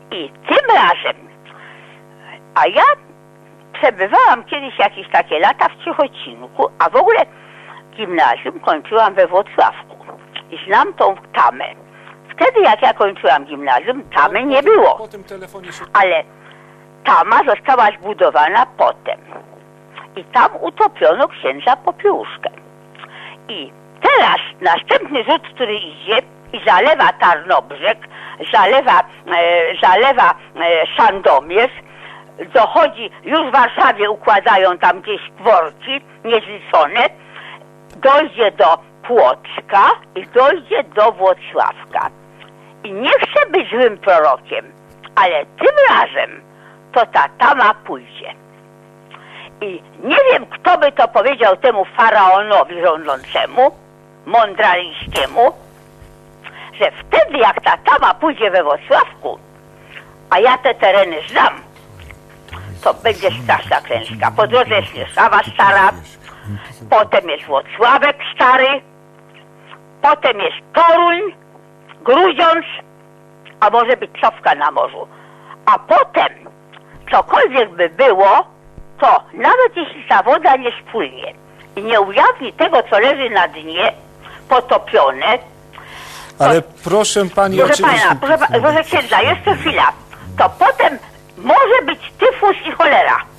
I tym razem, a ja przebywałam kiedyś jakieś takie lata w Ciechocinku, a w ogóle gimnazjum kończyłam we Włocławku i znam tą tamę. Wtedy jak ja kończyłam gimnazjum, tamy nie było, Po tym telefonie się... ale tama została zbudowana potem i tam utopiono księdza Popiełuszkę. I teraz następny rzut, który idzie i zalewa Tarnobrzeg, zalewa Sandomierz, dochodzi, już w Warszawie układają tam gdzieś worki niezliczone, dojdzie do Płocka i dojdzie do Włocławka. I nie chcę być złym prorokiem, ale tym razem to ta tama pójdzie. I nie wiem, kto by to powiedział temu faraonowi rządzącemu, mądralińskiemu, że wtedy jak ta tama pójdzie we Włocławku, a ja te tereny znam, to będzie straszna klęska. Po drodze jest Niesława Stara, potem jest Włocławek Stary, potem jest Toruń, Grudziądz, a może być Cofka na morzu. A potem, cokolwiek by było, to nawet jeśli ta woda nie spłynie i nie ujawni tego, co leży na dnie, potopione... Ale proszę pani, proszę oczywiście... pana, proszę księdza, jeszcze chwila. To potem może być tyfus i cholera.